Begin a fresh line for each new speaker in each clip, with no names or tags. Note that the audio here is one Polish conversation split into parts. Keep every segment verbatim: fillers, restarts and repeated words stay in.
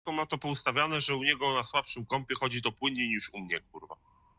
wszystko ma to poustawiane, że u niego na słabszym kompie chodzi to płynniej niż u mnie, kurwa.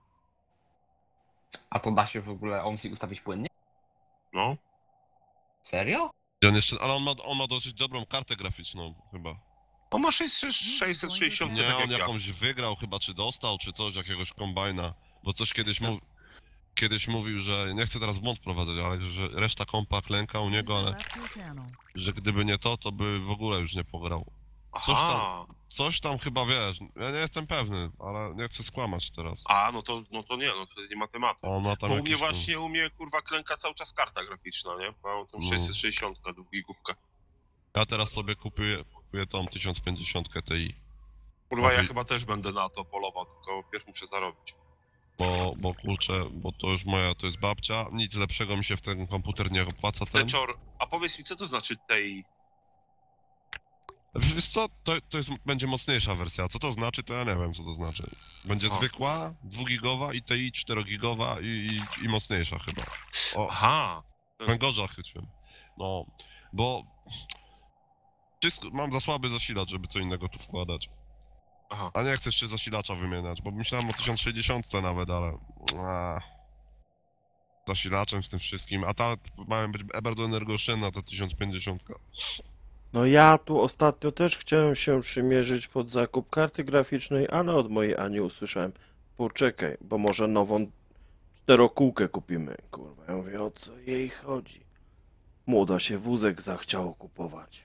A to da się w ogóle O M S I ustawić płynnie?
No.
Serio?
On jeszcze, ale on ma, on ma dosyć dobrą kartę graficzną chyba.
On ma sześćset sześćdziesiąt,
Nie,
tak
on
jak ja.
jakąś wygrał chyba, czy dostał, czy coś, jakiegoś kombajna. Bo coś kiedyś, mów, kiedyś mówił, że nie chcę teraz w błąd wprowadzać, ale że reszta kompa klęka u niego, ale że gdyby nie to, to by w ogóle już nie pograł. Coś
Aha.
tam, coś tam chyba wiesz, ja nie jestem pewny, ale nie chcę skłamać teraz.
A, no to, no to nie, no to nie ma tematu.
On ma tam
Bo u mnie
jakieś tam-
właśnie, u mnie kurwa klęka cały czas karta graficzna, nie? Mam tą
No.
sześćset sześćdziesiąt dwugigówkę.
Ja teraz sobie kupuję, kupuję tą tysiąc pięćdziesiąt Ti.
Kurwa, ja
Oj.
chyba też będę na to polował, tylko pierw muszę zarobić.
Bo, bo kurczę, bo to już moja, to jest babcia, nic lepszego mi się w ten komputer nie opłaca ten.
Teczor, a powiedz mi, co to znaczy tej...
Wiesz co, to, to jest, będzie mocniejsza wersja, co to znaczy, to ja nie wiem co to znaczy. Będzie
O.
zwykła, dwugigowa i Ti czterogigowa i, i, i mocniejsza chyba. O,
Aha.
węgorza chyciłem. No, bo... Wszystko, mam za słaby zasilacz, żeby co innego tu wkładać.
Aha.
A nie chcesz się zasilacza wymieniać, bo myślałem o tysiąc sześćdziesiąt nawet, ale... A, zasilaczem z tym wszystkim, a ta mają być bardzo energooszczędna, to tysiąc pięćdziesiąt.
No ja tu ostatnio też chciałem się przymierzyć pod zakup karty graficznej, ale od mojej Ani usłyszałem: poczekaj, bo może nową czterokółkę kupimy. Kurwa, ja mówię, o co jej chodzi? Młoda się wózek zachciało kupować.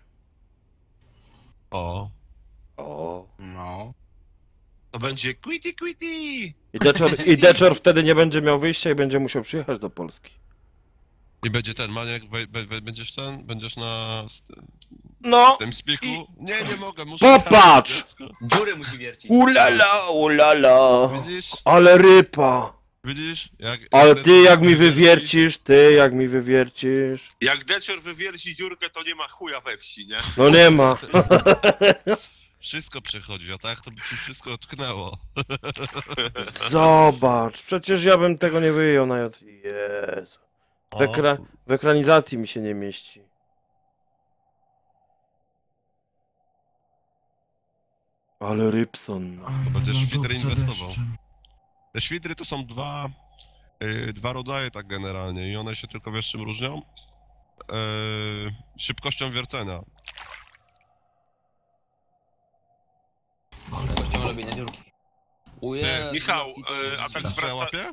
O,
O.
No.
To będzie quitty quitty!
I Deczor, i Deczor wtedy nie będzie miał wyjścia i będzie musiał przyjechać do Polski.
i będzie ten, Maniek, be, be, be, będziesz ten, będziesz na s-
No!
tym spiku?
i-
Nie, nie mogę, muszę...
Popatrz!
jechać, dziecko.
Dziury musi wiercić.
Ulala, ulala!
Widzisz?
Ale rypa!
Widzisz? Jak,
Ale ty jak mi wywiercisz, ty jak mi wywiercisz.
Jak Deczor wywierci dziurkę, to nie ma chuja we wsi, nie?
No nie ma.
Wszystko przechodzi, a tak to by ci wszystko otknęło.
Zobacz, przecież ja bym tego nie wyjął na J. Jezu. W,
O,
ekra w ekranizacji mi się nie mieści. Ale Rybson.
To będziesz
No
w świdry
dupca
inwestował.
deszczem.
Te świdry to są dwa, yy, dwa rodzaje tak generalnie i one się tylko wiesz czym różnią? Yy, szybkością wiercenia.
Kością robienia dziurki. Ujej.
Michał, e, a tak
Czy ja
wraca...
łapię?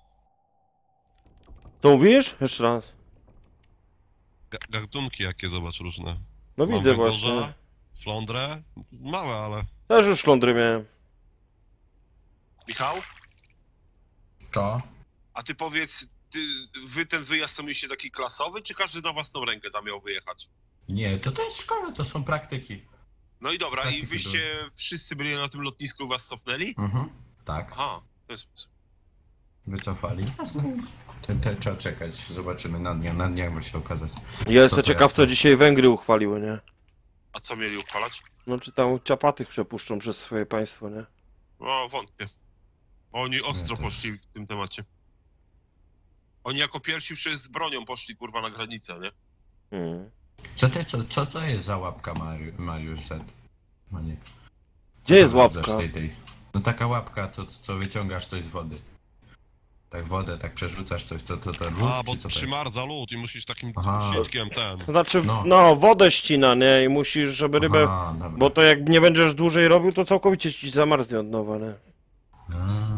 To mówisz? Jeszcze raz.
Ga- Gatunki jakie zobacz różne.
No
Mam
widzę
węgorza,
właśnie.
Flądrę, małe ale...
Też już flądry miałem.
Michał,
To?
a ty powiedz, ty, wy ten wyjazd to mieliście taki klasowy, czy każdy na własną rękę tam miał wyjechać?
Nie, to to jest szkoła, to są praktyki.
No i dobra, i
Praktyki
wyście wszyscy byli na tym lotnisku, was cofnęli?
Mhm. Tak,
Aha, to jest...
wycofali. Ten, ten trzeba czekać, zobaczymy na dniach, na dniach ma się okazać.
Ja jestem
Co to
ciekaw,
jak
co
to?
dzisiaj Węgry uchwaliły, nie?
A co mieli uchwalać?
No czy tam ciapatych przepuszczą przez swoje państwo, nie?
No, wątpię. Oni ostro
Ja też.
poszli w tym temacie. Oni jako pierwsi przez z bronią poszli kurwa na granicę, nie?
Hmm.
Co, te, co, co to jest za łapka, Mariusz? Mariusz Z? Maniek.
Gdzie jest
Co
łapka?
wrzucasz Tej, tej? No taka łapka, to co wyciągasz coś z wody. Tak wodę, tak przerzucasz coś, co to ten lód,
A, bo
czy co to jest?
przymarza lód i musisz takim
Aha.
sitkiem ten.
To znaczy,
No.
no, wodę ścina, nie? I musisz, żeby rybę...
Aha, dobra.
Bo to jak nie będziesz dłużej robił, to całkowicie ci zamarznie od nowa, nie?
A.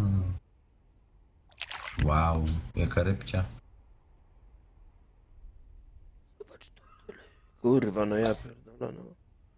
Wow, jaka rybcia.
Kurwa, no ja pierdolę, no.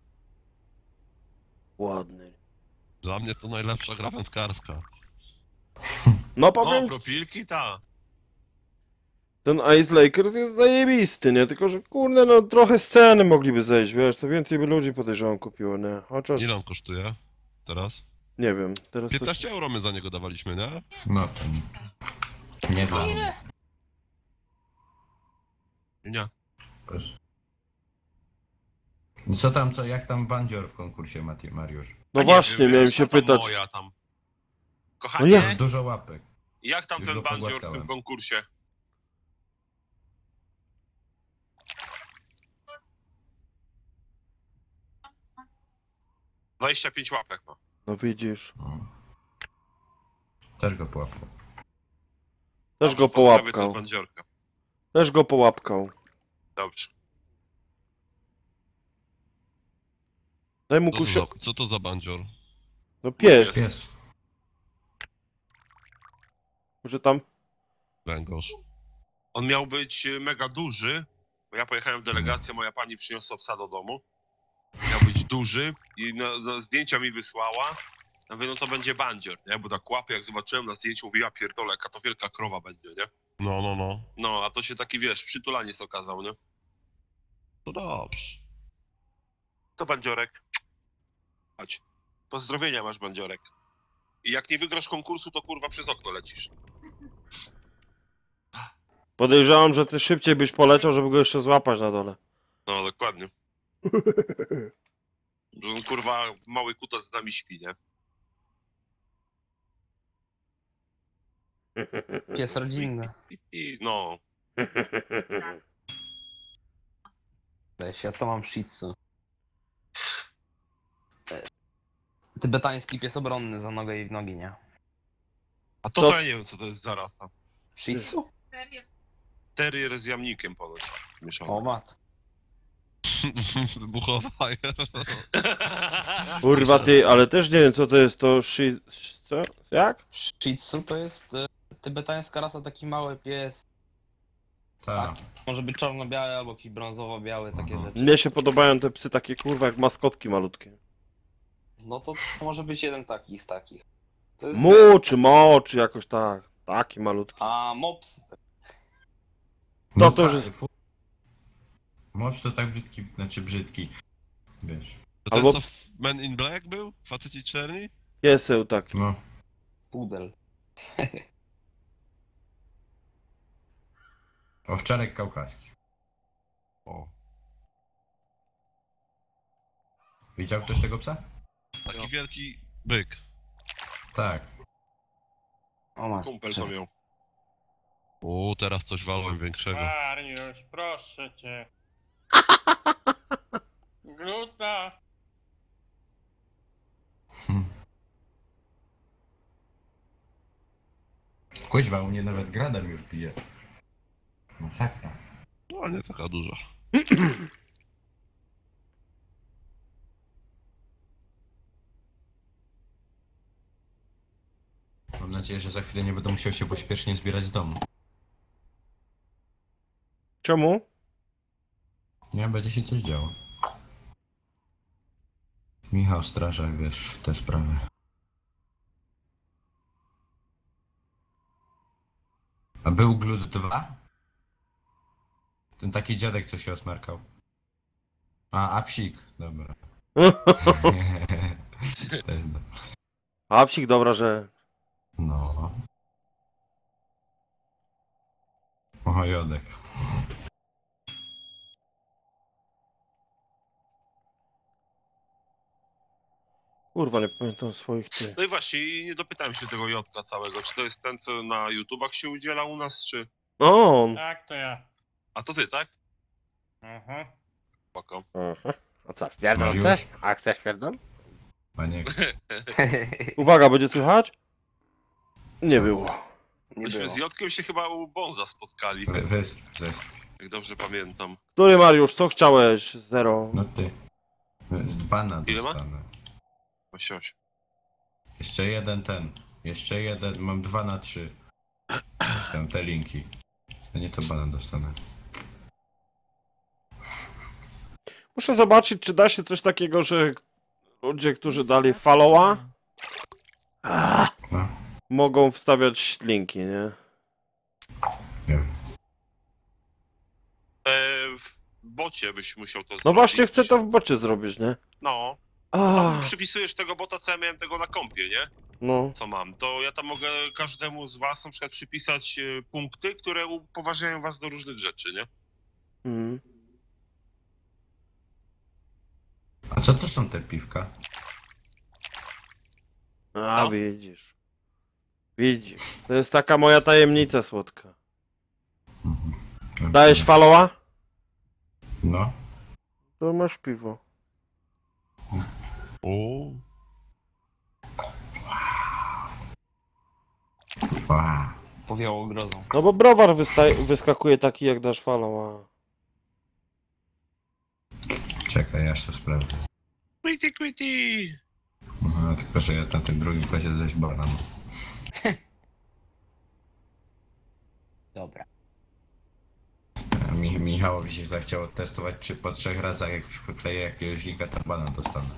Ładny.
Dla mnie to najlepsza gra wędkarska.
No
O,
powiem,
propilki, ta.
ten Ice Lakers jest zajebisty, nie? Tylko, że kurde, no trochę sceny mogliby zejść, wiesz, to więcej by ludzi podejrzewam kupiło, nie? Chociaż,
Ile on kosztuje teraz?
nie wiem, teraz to...
piętnaście euro my za niego dawaliśmy, nie?
No to nie dla mnie.
Nie.
Proszę. I co tam, co, jak tam bandzior w konkursie, Mati, Mariusz?
No
A nie
właśnie,
wiem,
miałem
wiesz,
się
co tam
pytać.
Moja tam.
No
Kochanie,
jak?
Dużo łapek.
jak tam
Już
ten
go
bandzior w
pogłaskałem.
tym konkursie? dwadzieścia pięć łapek ma.
No widzisz.
No. Też go połapał.
Też go
Pozdrawiam też
połapkał.
bandziorka.
Też go połapkał.
Dobrze.
Daj mu
Co to
kuszę.
za, co to za bandzior?
No pies.
Pies.
Może tam...
Węgorz.
On miał być e, mega duży, bo ja pojechałem w delegację, moja pani przyniosła psa do domu. Miał być duży i na, na zdjęcia mi wysłała. Ja mówię, no to będzie bandzior, nie? Bo tak łapy, jak zobaczyłem na zdjęciu, mówię, ja pierdolę, jaka to wielka krowa będzie, nie?
No, no, no.
No, a to się taki, wiesz, przytulaniec okazał, nie?
To dobrze.
To bandziorek. Chodź. Pozdrowienia masz, bandziorek. I jak nie wygrasz konkursu, to kurwa przez okno lecisz.
Podejrzewam, że ty szybciej byś poleciał, żeby go jeszcze złapać na dole.
No, dokładnie. Że on kurwa mały kutas z nami śpi, nie?
Pies rodzinny.
I, i no.
Weź, ja to mam shih tzu. Tybetański pies obronny za nogę i w nogi, nie?
A to,
Co?
to ja nie wiem, co to jest za rasa.
Shih tzu?
Terrier z jamnikiem ponoć. Mieszany.
O mat.
Wybuchowa.
Kurwa ty, ale też nie wiem co to jest to shi... Co? Jak?
Shih tzu to jest e, tybetańska rasa, taki mały pies.
Tak.
Może być czarno-biały albo jakiś brązowo-biały, takie
Mhm.
rzeczy.
Mnie się podobają te psy takie kurwa jak maskotki malutkie.
No to, to może być jeden taki z takich. To jest...
Mu czy mo, czy jakoś tak. Taki malutki.
A mops.
No to
tak,
już-
fu- Mops to tak brzydki, znaczy brzydki. Wiesz.
To ten,
Albo-
co w Men in Black był? Faceci czerni?
Pieseł taki.
No.
Pudel.
Owczarek kaukaski.
O.
Widział ktoś tego psa?
Taki wielki byk.
Tak.
O mat.
Kumpel to miał.
O, teraz coś walłem większego.
Mariusz, proszę cię. Gluta.
Hm. Kuźwa, u mnie nawet gradem już bije. Masakra.
No, nie taka duża.
Mam nadzieję, że za chwilę nie będę musiał się pośpiesznie zbierać z domu.
Czemu?
Nie, będzie się coś działo. Michał Strażak, wiesz, te sprawy. A był Glut dwa? Ten taki dziadek, co się osmarkał. A, a psik, dobra. To jest do...
A psik dobra, że...
No. O, jodek.
Kurwa, nie pamiętam swoich ty.
No i właśnie, i nie dopytałem się tego Jotka całego. Czy to jest ten, co na YouTubach się udziela u nas, czy...
O, on.
Tak, to ja.
A to ty, tak?
Aha.
Spoko.
Aha. A co, pierdol
Mariusz?
chcesz? A chcesz pierdol?
Panie,
Uwaga, będzie słychać? Nie było.
Nie
Myśmy
było.
z Jotkiem się chyba u Bonza spotkali,
we, weź, weź.
jak dobrze pamiętam.
Który Mariusz, co chciałeś? Zero.
No ty. Bana
Ile ma?
dostanę.
Oś, oś.
Jeszcze jeden ten. Jeszcze jeden, mam dwa na trzy. Tam te linki. Ja nie to bana dostanę.
Muszę zobaczyć, czy da się coś takiego, że ludzie, którzy dali followa,
No,
mogą wstawiać linki, nie?
nie wiem.
E, w bocie byś musiał to
No
zrobić.
właśnie, chcę to w bocie zrobić, nie?
No.
A,
Tam przypisujesz tego bota, co ja miałem tego na kompie, nie?
no.
Co mam. To ja tam mogę każdemu z was na przykład przypisać e, punkty, które upoważniają was do różnych rzeczy, nie?
Mm.
A co to są te piwka?
A,
No.
widzisz. Widzisz. To jest taka moja tajemnica słodka.
Mhm.
Dajesz followa?
No.
To masz piwo.
O,
Wow.
Powiało grozą.
No bo browar wysta- wyskakuje taki jak dasz falą, a...
Czekaj, ja to sprawdzę.
Quitty, quitty!
No, tylko, że ja na tym drugim poziomie dość banan.
Dobra.
Mi Michałowi się zachciało testować, czy po trzech razach jak wkleję jakiegoś linka, to banan dostanę.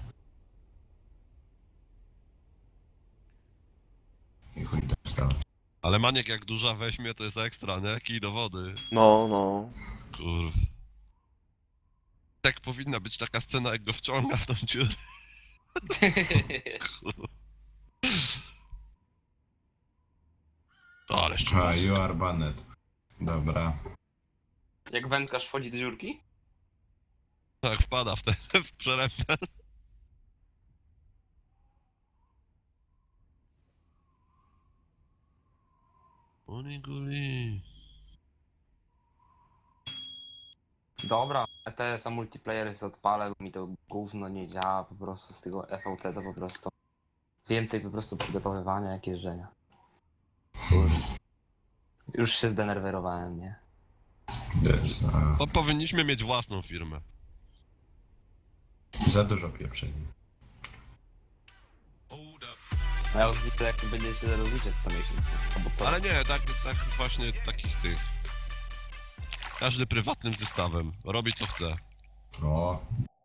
I chuj dostałem.
ale Maniek jak duża weźmie, to jest ekstra, nie? Kij do wody.
No, no.
Kurw. Tak powinna być taka scena, jak go wciąga w tą dziurę. Kurwa. Ale jeszcze
A,
mocno.
you are banned. Dobra.
Jak wędkarz wchodzi do dziurki?
Tak, wpada w ten, w przerębę. Oniguli.
Dobra, E T S a multiplayer jest odpalę, bo mi to gówno nie działa po prostu z tego F V T to po prostu więcej po prostu przygotowywania jak jeżdżenia. Już, już się zdenerwowałem, nie?
Yes, a,
To powinniśmy mieć własną firmę.
za dużo pieprzeni.
A ja już widzę jak będzie się rozliczać co miesiąc. Albo co?
Ale nie, tak, tak właśnie takich tych. Każdy prywatnym zestawem. Robi co chce.
O,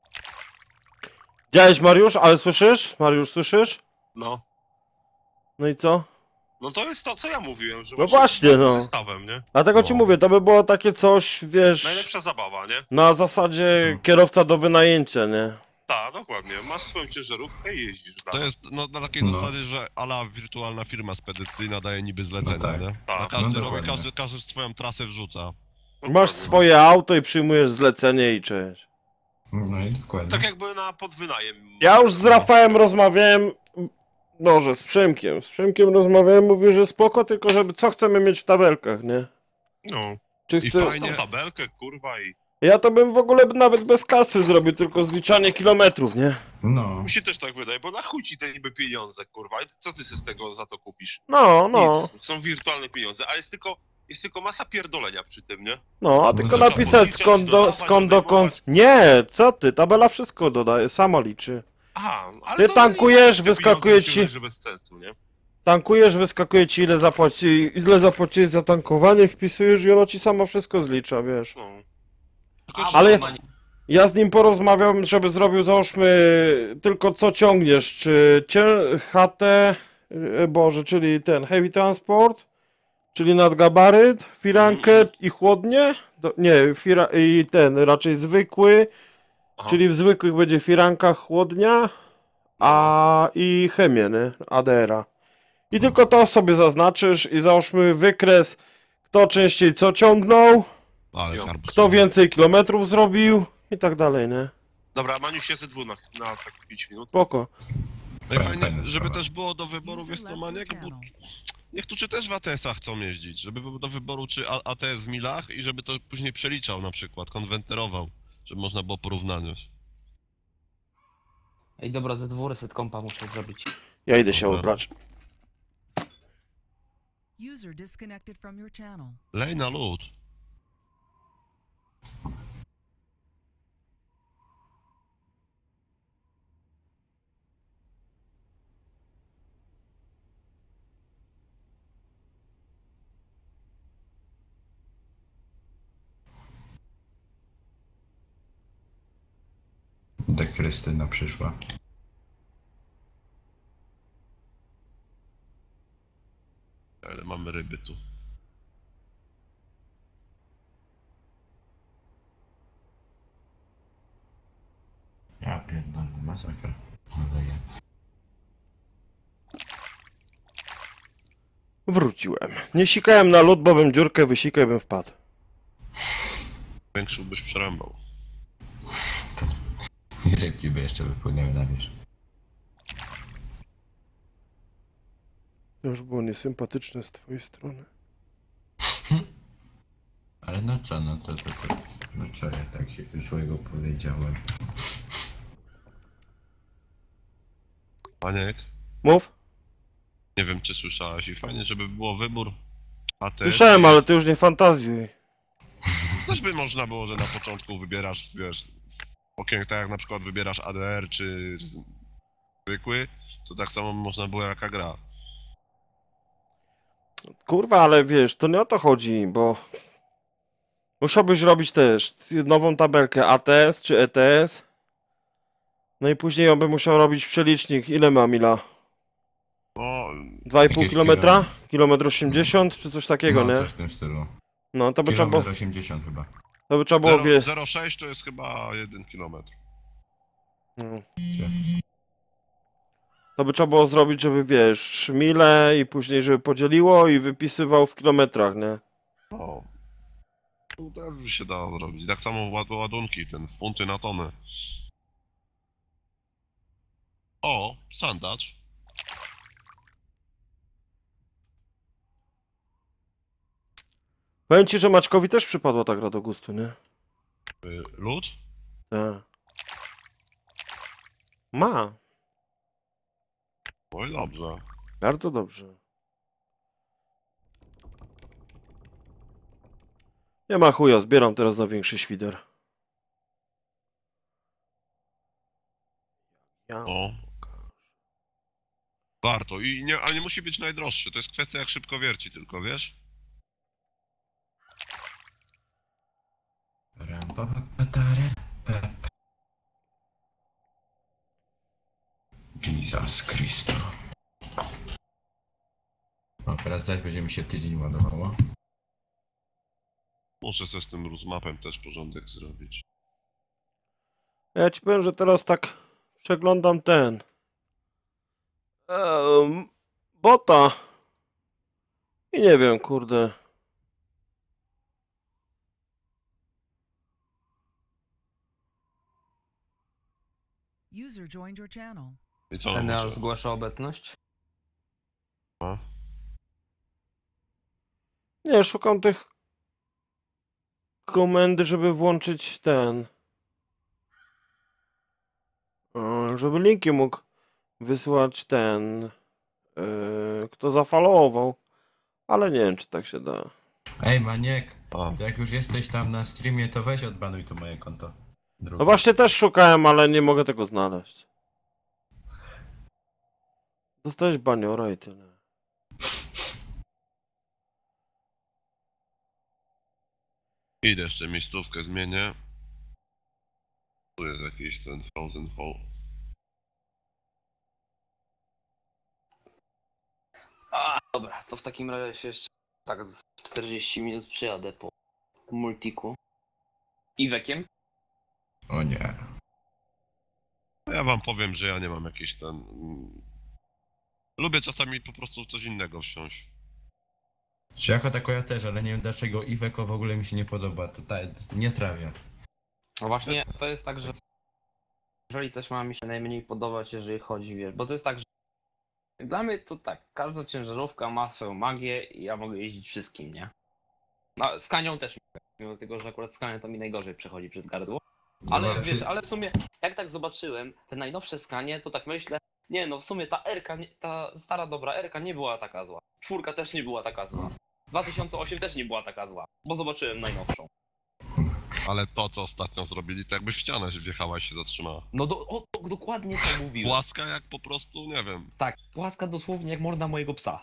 Widziałeś, Mariusz? Ale słyszysz? Mariusz, słyszysz?
No.
No i co?
No to jest to, co ja mówiłem, że
No właśnie, no.
zestawem, nie?
Dlatego ci
No.
mówię, to by było takie coś, wiesz...
Najlepsza zabawa, nie?
Na zasadzie kierowca do wynajęcia, nie?
Tak, dokładnie. Masz swoją ciężarówkę i jeździsz
To
dalej.
jest no, na takiej
No.
zasadzie, że ala wirtualna firma spedycyjna daje niby zlecenia,
No tak.
nie?
Tak.
A każdy
No
robi,
dokładnie.
każdy, każdy swoją trasę wrzuca.
Dokładnie.
Masz swoje auto i przyjmujesz zlecenie i cześć.
no i dokładnie.
Tak jakby na podwynajem.
Ja już z Rafałem rozmawiałem... Boże, z Przemkiem. Z Przemkiem rozmawiałem, mówił, że spoko, tylko żeby co chcemy mieć w tabelkach, nie?
No.
Czy
I
chce...
fajnie.
Tą tabelkę, kurwa i...
Ja to bym w ogóle nawet bez kasy zrobił, tylko zliczanie kilometrów, nie?
No,
Mi się też tak wydaje, bo na chuj ci te niby pieniądze, kurwa. I co ty sobie z tego za to kupisz?
No, no,
Nic. Są wirtualne pieniądze, a jest tylko... Jest tylko masa pierdolenia przy tym, nie?
no, a tylko
to
napisać
podliczać,
skąd, do,
dodawać,
skąd dokąd...
odejmować.
Nie, co ty, tabela wszystko dodaje, sama liczy.
Aha, ale
Ty
to
tankujesz,
te
wyskakuje
pieniądze
ci-
mi się wydaje, że bez sensu, nie?
Tankujesz, wyskakuje ci ile zapłaci, ile zapłaciłeś za tankowanie, wpisujesz i ono ci sama wszystko zlicza, wiesz.
No.
A,
ale-
bo mani-
Ja z nim porozmawiałem, żeby zrobił, załóżmy, tylko co ciągniesz, czy cię, H T, e, Boże, czyli ten heavy transport, czyli nadgabaryt, firankę i chłodnie, do, nie, fira, i ten raczej zwykły,
Aha.
czyli w zwykłych będzie firanka, chłodnia, a i chemię, nie, A D R-a. I tylko to sobie zaznaczysz i załóżmy wykres, kto częściej co ciągnął,
Ale
Jo.
garbus.
kto więcej kilometrów zrobił i tak dalej, nie?
Dobra, Maniuś jest ze dwóch na, na tak pięć minut.
Spoko.
No i
Fajna-
fajnie,
fajna
żeby
sprawa.
też było do wyboru, wiesz co, Maniek, bo niektórzy też w A T S-ach chcą jeździć, żeby było do wyboru czy A- ATS w milach i żeby to później przeliczał na przykład, konwenterował, żeby można było porównać.
Ej dobra, ze dwu reset kompa muszę zrobić.
Ja idę się
Dobra.
ubrać.
User disconnected from your channel.
Lej na lód.
De Krystyna przyszła.
Ale mamy ryby tu.
Ja pierdolę, masakra. Ale ja.
Wróciłem. Nie sikałem na lód, bo bym dziurkę wysikał, bym wpadł.
Większą byś przerąbał.
I rybki by jeszcze wypłynęły na wierzch.
To już było niesympatyczne z twojej strony.
Ale no co, no to, to, to no co ja tak się złego powiedziałem.
Maniek,
Mów.
nie wiem czy słyszałeś i fajnie, żeby było wybór. A ty?
Słyszałem, ale ty już nie fantazjuj.
Też by można było, że na początku wybierasz, wiesz, okien, tak jak na przykład wybierasz A D R czy zwykły, to tak samo można było jaka gra.
Kurwa, ale wiesz, to nie o to chodzi, bo musiałbyś robić też nową tabelkę A T S czy E T S. No i później on by musiał robić przelicznik. Ile ma mila?
No,
dwa i pół
Jakieś
kilometra? Kilometr osiemdziesiąt czy coś takiego,
no,
nie?
coś w tym stylu.
No to by trzeba było,
Kilometr osiemdziesiąt chyba.
to by trzeba było wie...
zero przecinek sześć to jest chyba jeden kilometr.
No.
Gdzie?
To by trzeba było zrobić, żeby wiesz, mile i później żeby podzieliło i wypisywał w kilometrach, nie?
No. Tu też by się dało zrobić. Tak samo ład ładunki, ten funty na tonę. O, sandacz.
Powiem ci, że Maćkowi też przypadła ta gra do gustu, nie?
Y, lód?
Tak. Ma.
Oj, dobrze.
Bardzo dobrze. Nie ma chuja, zbieram teraz na większy świder. Ja.
O. Warto. I nie, a nie musi być najdroższy. To jest kwestia jak szybko wierci tylko, wiesz?
Ram, pa, pa, pa, tare, pa, pa. Jesus Christo. No teraz zaś będzie mi się tydzień ładowało.
Muszę sobie z tym rozmapem też porządek zrobić.
Ja ci powiem, że teraz tak przeglądam ten. Ehm, bota. I nie wiem, kurde.
User joined your channel.
I co?
N R
muszę-
zgłasza obecność.
A?
Nie, szukam tych komendy, żeby włączyć ten. E, Żeby linki mógł wysłać ten. e, Kto zafalował. Ale nie wiem, czy tak się da.
Ej Maniek,
A.
to jak już jesteś tam na streamie, to weź odbanuj to moje konto. Drugie.
No właśnie też szukałem, ale nie mogę tego znaleźć. Dostałeś baniora i tyle.
Idę jeszcze miejscówkę zmienię. Tu jest jakiś ten Frozen Fall.
A, dobra, to w takim razie się jeszcze tak z czterdzieści minut przyjadę po multiku. I wekiem.
O nie.
No ja wam powiem, że ja nie mam jakiś ten... mm, Lubię czasami po prostu coś innego wsiąść.
Czy jako tako ja też, ale nie wiem dlaczego Iveco w ogóle mi się nie podoba. To ta, nie trawię.
No właśnie, to jest tak, że jeżeli coś ma mi się najmniej podobać, jeżeli chodzi, wiesz, bo to jest tak, że dla mnie to tak, każda ciężarówka ma swoją magię i ja mogę jeździć wszystkim, nie? No, z Kanią też mogę, mimo tego, że akurat z Kanią to mi najgorzej przechodzi przez gardło. Ale
No,
wiesz,
się-
ale w sumie, jak tak zobaczyłem te najnowsze Skanie, to tak myślę, nie no, w sumie ta R-ka, nie- ta stara dobra R-ka nie była taka zła. Czwórka też nie była taka zła. dwa tysiące osiem też nie była taka zła, bo zobaczyłem najnowszą.
Ale to, co ostatnio zrobili, to jakby w ścianę się wjechała i się zatrzymała.
No do, o, to dokładnie to mówiłem.
Płaska jak po prostu, nie wiem.
Tak, płaska dosłownie jak morda mojego psa.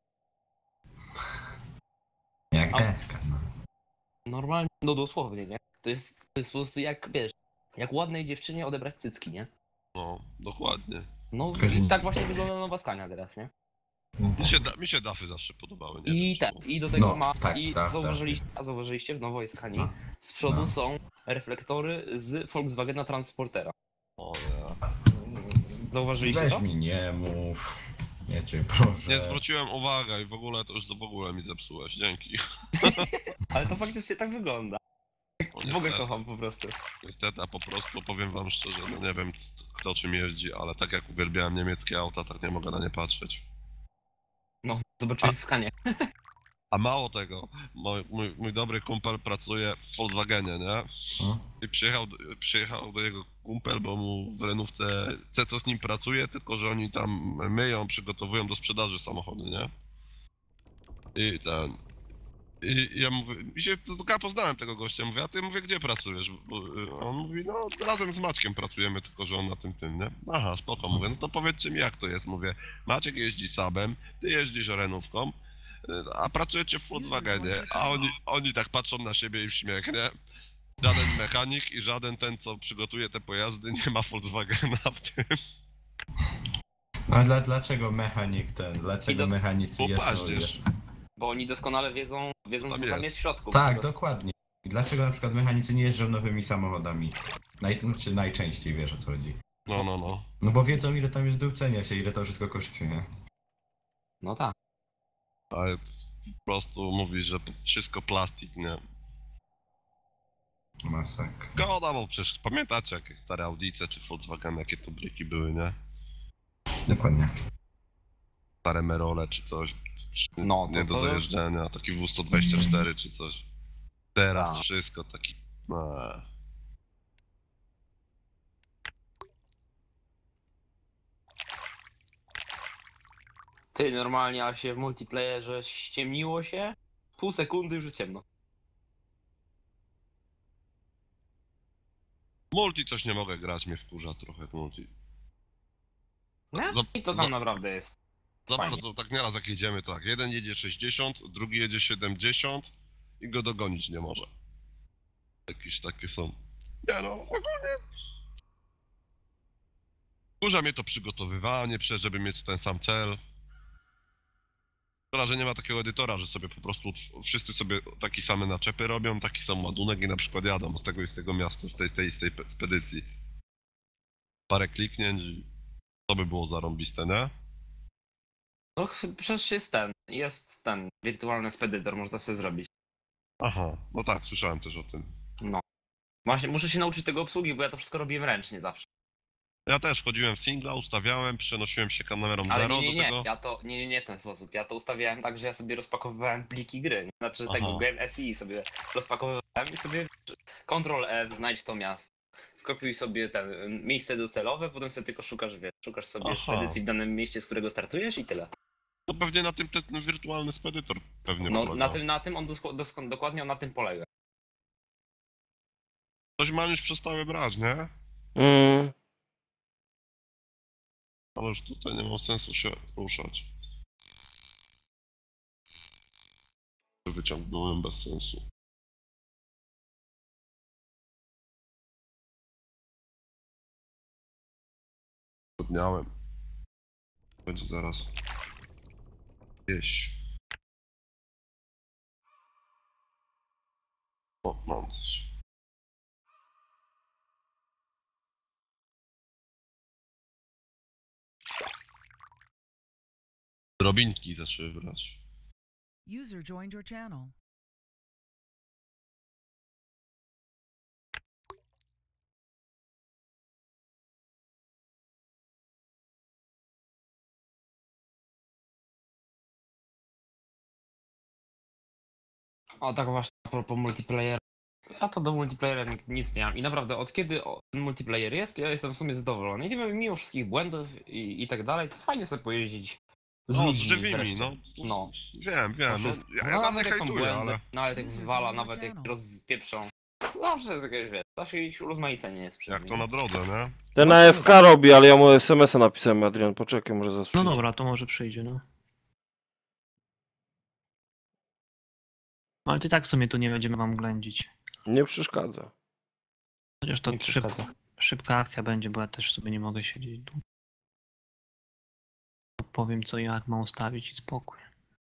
Jak
A-
deska, no.
Normalnie, no dosłownie, nie? To jest, to jest po prostu jak, wiesz, jak ładnej dziewczynie odebrać cycki, nie?
No, dokładnie.
No
Tylko, że-
i tak właśnie wygląda nowa Skania teraz, nie?
Mi się, da, mi się dafy zawsze podobały, nie
I
wiem
tak,
czemu.
i do tego
No,
ma,
tak,
i
tak,
zauważyliście, a zauważyliście w nowej Skanii,
No.
z przodu
No.
są reflektory z Volkswagena Transportera.
O ja.
Zauważyliście
Weź
to?
mi nie mów. Nie cię proszę.
Nie zwróciłem uwagi i w ogóle to już w ogóle mi zepsułeś, dzięki.
Ale to faktycznie tak wygląda.
O,
W ogóle
niestety,
kocham po prostu.
niestety, a po prostu powiem wam szczerze, no nie wiem kto czym jeździ, ale tak jak uwielbiałem niemieckie auta, tak nie mogę na nie patrzeć.
No, zobaczyłeś Skanię.
A mało tego, mój, mój, mój dobry kumpel pracuje w Volkswagenie, nie?
No.
I przyjechał, przyjechał do jego kumpel, bo mu w Renówce chce, co z nim pracuje, tylko że oni tam myją, przygotowują do sprzedaży samochody, nie? I ten... I ja mówię, i się tylko ja poznałem tego gościa, mówię, a ty mówię, gdzie pracujesz? Bo on mówi, no razem z Maćkiem pracujemy, tylko że on na tym tym, nie? Aha, spoko, mówię, no to powiedzcie mi jak to jest, mówię, Maciek jeździ Saabem, ty jeździsz Renówką, a pracujecie w Volkswagenie, a oni, oni tak patrzą na siebie i w śmiech, nie? Żaden mechanik i żaden ten, co przygotuje te pojazdy, nie ma Volkswagena w tym.
No a dla, dlaczego mechanik ten, dlaczego
I dos-
mechanicy
Bo
jeżdżą,
paździerz.
wiesz?
Bo oni doskonale wiedzą, wiedzą
Tam
co tam
jest.
jest w środku. po
Tak,
prostu.
dokładnie. I dlaczego na przykład mechanicy nie jeżdżą nowymi samochodami? Naj, znaczy najczęściej wiesz o co chodzi.
No, no, no.
No bo wiedzą ile tam jest do ucenia się, ile to wszystko kosztuje.
No tak.
Ale po prostu mówi, że wszystko plastik, nie?
Masak.
Szkoda, bo przecież pamiętacie jakie stare Audice czy Volkswagen, jakie to bryki były, nie?
Dokładnie.
Stare Merole czy coś.
No, to-
nie do
to-
dojeżdżania, taki W sto dwadzieścia cztery czy coś. Teraz
Tak.
wszystko taki... Eee.
Ty, normalnie, a się w multiplayerze ściemniło się, pół sekundy już jest ciemno.
Multi coś nie mogę grać, mnie wkurza trochę multi.
Nie?
Za,
I to
za,
tam naprawdę jest.
za
fajnie.
bardzo, tak nieraz jak jedziemy, to tak, jeden jedzie sześćdziesiąt, drugi jedzie siedemdziesiąt i go dogonić nie może. Jakieś takie są. Nie no, ogólnie. Wkurza mnie to przygotowywanie, przez żeby mieć ten sam cel. Szkoda, że nie ma takiego edytora, że sobie po prostu wszyscy sobie takie same naczepy robią, taki sam ładunek i na przykład jadą z tego i z tego miasta, z tej, tej, z tej pe- spedycji. Parę kliknięć i to by było zarąbiste, nie?
No ch- przecież jest ten, jest ten wirtualny spedytor, można sobie zrobić.
Aha, no tak, słyszałem też o tym.
No. Właśnie, muszę się nauczyć tego obsługi, bo ja to wszystko robiłem ręcznie zawsze.
Ja też wchodziłem w singla, ustawiałem, przenosiłem się kamerą
Ale
zero
nie, nie,
do
nie,
tego.
ja to, nie, nie, nie w ten sposób. Ja to ustawiałem tak, że ja sobie rozpakowywałem pliki gry. Znaczy
Aha.
tego Game S I sobie rozpakowywałem i sobie Ctrl F, znajdź to miasto. Skopiuj sobie ten y, miejsce docelowe, potem sobie tylko szukasz, wiesz, szukasz sobie
Aha.
spedycji w danym mieście, z którego startujesz i tyle.
To pewnie na tym ten wirtualny spedytor pewnie
No
polegał.
na tym, na tym on dosko, dosko, dokładnie on na tym polega.
Coś ma już przestały brać, nie?
Mm.
Ale już tutaj nie ma sensu się ruszać. Wyciągnąłem bez sensu. Podniałem. Będzie zaraz. Gdzieś. O, mam coś. Drobinki zaczęły brać.
User joined your channel.
O tak właśnie, a propos multiplayer. Ja to do multiplayera nic, nic nie mam i naprawdę od kiedy o- ten multiplayer jest, ja jestem w sumie zadowolony. I nie wiem, mimo wszystkich błędów i, i tak dalej, to fajnie sobie pojeździć z
No, z
ludźmi
żywymi,
wreszcie.
no.
No.
Wiem, wiem, no,
Wszystko.
ja,
No,
ja tam nie
nawet jak są
hejtuję,
błędy,
ale...
nawet jak
User
wywala,
joined your
nawet jak
channel.
rozpieprzą. Zawsze jest jakieś, wiesz, zawsze jakieś urozmaicenie jest przy
Jak
nim,
to
nie?
na drodze, nie?
Ten A F K robi, ale ja mu S M S a napisałem, Adrian, poczekaj, może zaraz
No
przyjdzie.
dobra, to może przyjdzie, no. Ale to i tak w sumie tu nie będziemy wam ględzić.
Nie przeszkadza.
Chociaż to
Nie
szyb,
przeszkadza.
szybka akcja będzie, bo ja też sobie nie mogę siedzieć tu. Powiem co i jak mam ustawić i spokój.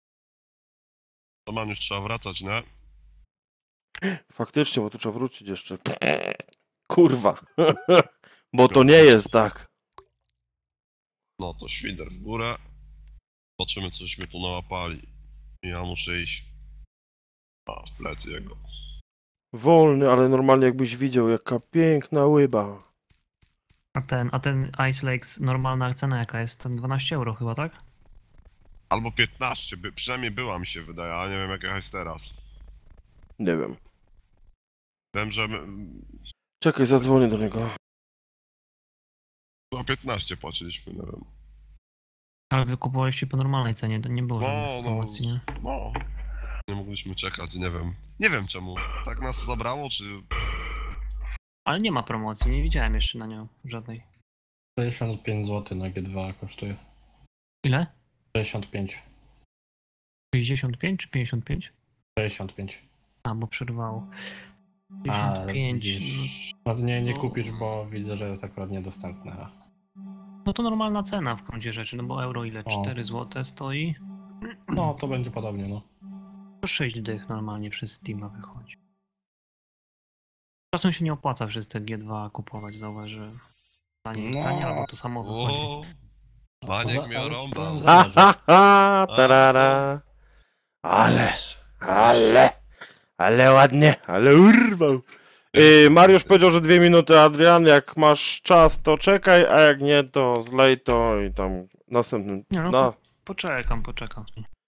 To man już trzeba wracać, nie?
Faktycznie, bo tu trzeba wrócić jeszcze. Kurwa. Bo to nie jest tak.
No to świder w górę. Zobaczymy, cośmy tu nałapali. I ja muszę iść. A, w plecy jego.
Wolny, ale normalnie jakbyś widział, jaka piękna łyba.
A ten, a ten Ice Lakes, normalna cena jaka jest? Ten dwanaście euro chyba, tak?
Albo piętnaście, by, przynajmniej była mi się wydaje, ale nie wiem jaka jest teraz.
Nie wiem.
Wiem, że my,
Czekaj, zadzwonię do niego.
chyba piętnaście płaciliśmy, nie wiem.
Ale wy kupowaliście po normalnej cenie, to nie było
No,
żadnej
no.
promocji, nie?
No. Nie mogliśmy czekać, nie wiem. Nie wiem czemu. Tak nas zabrało, czy...
Ale nie ma promocji, nie widziałem jeszcze na nią żadnej.
sześćdziesiąt pięć złotych na G dwa kosztuje.
Ile?
sześćdziesiąt pięć.
sześćdziesiąt pięć czy pięćdziesiąt pięć?
sześćdziesiąt pięć.
A, bo przerwało.
A,
pięćdziesiąt pięć.
widzisz. No nie, nie
no.
kupisz, bo widzę, że jest akurat niedostępne.
No to normalna cena w gruncie rzeczy, no bo euro ile?
O.
cztery złote stoi?
No, to będzie podobnie, no.
To sześć dych normalnie przez Steama wychodzi. Czasem się nie opłaca przez te G dwa kupować, zauważ, że tanie,
No.
tanie albo to samo wychodzi.
O, Maniek
Za-
mnie
ale
rąbał.
to
Ha,
zależy.
ha, ha, tarara. Ale, ale, ale ładnie, ale urwał. Yy, Mariusz powiedział, że dwie minuty, Adrian, jak masz czas to czekaj, a jak nie to zlej to i tam następnym,
Nie, no,
no,
Poczekam, poczekam.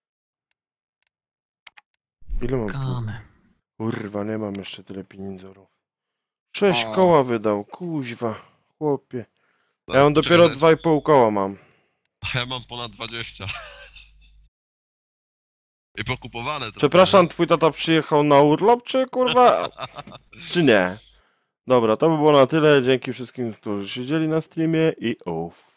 ile mam?
Kamy.
Kurwa, nie mam jeszcze tyle pieniędzorów. Sześć
O.
koła wydał, kuźwa, chłopie.
No,
Ja mam
czekaj,
dopiero
że-
dwa i pół koła mam.
A ja mam ponad dwadzieścia. I pokupowane trochę,
Przepraszam, twój tata przyjechał na urlop, czy kurwa, czy nie? Dobra, to by było na tyle. Dzięki wszystkim, którzy siedzieli na streamie i uff.